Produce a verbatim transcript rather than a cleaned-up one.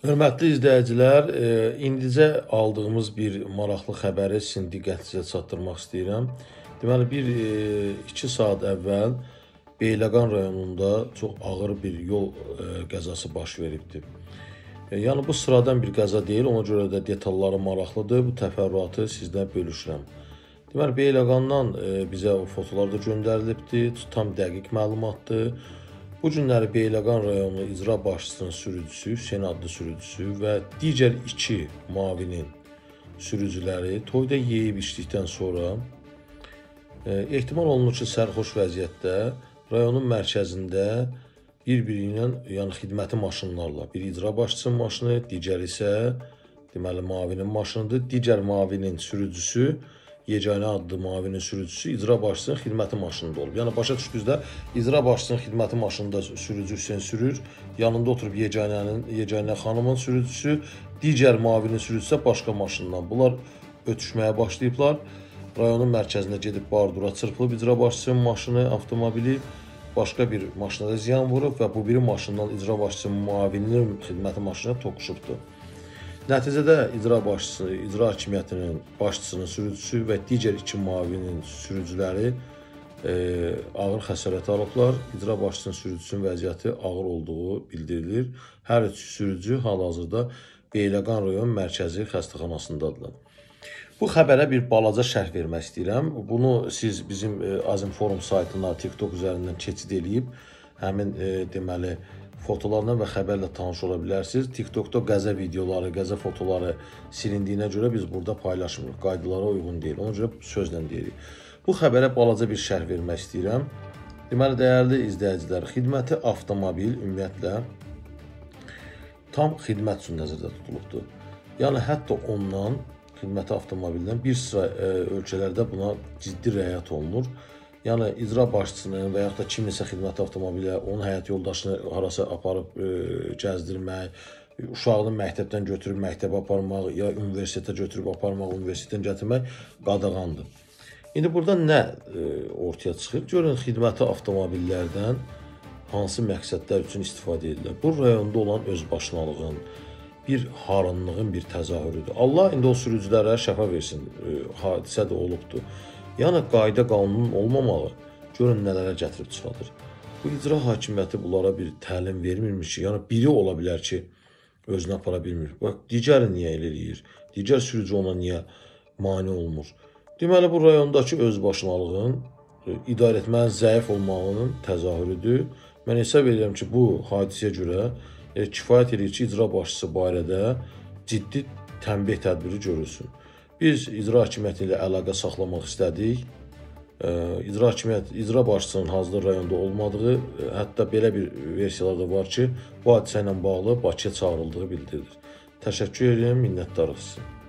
Hörmətli izləyicilər, e, indicə aldığımız bir maraqlı xəbəri sizin diqqətinizə çatdırmaq istəyirəm. Deməli, bir e, iki saat əvvəl Beyləqan rayonunda çox ağır bir yol e, qəzası baş veribdir. E, yəni, bu sıradan bir qəza deyil, ona görə də detalları maraqlıdır. Bu təfərrüatı sizlə bölüşürəm. Deməli, Beyləqandan e, bizə o fotolar da göndərilibdir, tam dəqiq məlumatdır. Bu günləri Beyləqan rayonu icra başçısının sürücüsü, Hüseyn adlı sürücüsü və digər iki mavinin sürücüləri toyda yeyib içdikdən sonra e, ehtimal olunur ki, sərxoş vəziyyətdə rayonun mərkəzində bir-biri ilə, yəni xidməti maşınlarla, bir icra başçısının maşını, digər isə deməli mavinin maşınıdır, digər mavinin sürücüsü, yeganə adlı mavinin sürücüsü icra başçısının xidməti maşınında olub. Yəni, başa düşdünüzdə, icra başçısının xidməti maşınında sürücü Hüseyn sürür, yanında oturub yeganənin, yeganə xanımın sürücüsü, digər mavinin sürücüsü başqa maşından. Bunlar ötüşməyə başlayıblar. Rayonun mərkəzində gedib bardura çırpılıb icra başçısının maşını, avtomobili, başqa bir maşına da ziyan vurub və bu biri maşından icra başçısının mavininin xidməti maşına toqquşubdur. Nəticədə icra başçısı, icra hakimiyyətinin başçısının sürücüsü və digər iki mavinin sürücüləri e, ağır xəsarət alıblar. İcra başçısının sürücüsünün vəziyyəti ağır olduğu bildirilir. Hər üç sürücü hal-hazırda Beyləqan rayon mərkəzi xəstəxanasındadılar. Bu xəbərə bir balaca şərh vermək istəyirəm. Bunu siz bizim e, Azim Forum saytına, TikTok üzərindən keçid edib, həmin e, deməli, fotolarla və xəbərlə tanış ola bilərsiniz. TikTokda qəza videoları, qəza fotoları silindiyinə görə biz burada paylaşmırıq. Qaydalara uyğun deyil. Ona görə sözlə deyirik. Bu xəbərə balaca bir şərh vermək istəyirəm. Deməli, dəyərli izləyicilər, xidməti avtomobil ümumiyyətlə tam xidmət üçün nəzərdə tutulubdur. Yəni, hətta ondan, xidməti avtomobildən bir sıra e, ölkələrdə buna ciddi riayət olunur. Yəni, icra başçısının və yaxud da kiminsə xidməti avtomobilə, onun həyat yoldaşını harasa aparıb e, gəzdirmək, uşağını məktəbdən götürüb məktəbə aparmaq, ya universitetə götürüb aparmaq, universitetdən gətirmək qadağandır. İndi burada nə e, ortaya çıxır? Görün, xidməti avtomobillərdən hansı məqsədlər üçün istifadə edilir? Bu, rayonda olan özbaşınalığın, bir harınlığın bir təzahürüdür. Allah indi o sürücülərə şəfa versin, e, hadisə də olubdur. Yəni, qayda qanunun olmamağı görün nələrə gətirib çıxadır. Bu icra hakimiyyəti bunlara bir təlim vermirmiş ki, yəni biri ola bilər ki, özünü apara bilmir. Bax, digəri niyə elə eləyir? Digər sürücü ona niyə mane olmur? Deməli, bu rayondakı özbaşınalığın, idarə etmənin zəif olmağının təzahürüdür. Mən hesab edirəm ki, bu hadisəyə görə e, kifayət edir ki, icra başçısı barədə ciddi tənbih tədbiri görülsün. Biz icra hakimiyyəti ilə əlaqə saxlamaq istədik. İcra hakimiyyəti, icra başçısının hazır rayonda olmadığı, hətta belə bir versiyalar da var ki, bu hadisə ilə bağlı Bakıya çağırıldığı bildirilir. Təşəkkür edirəm, minnətdarıq sizə.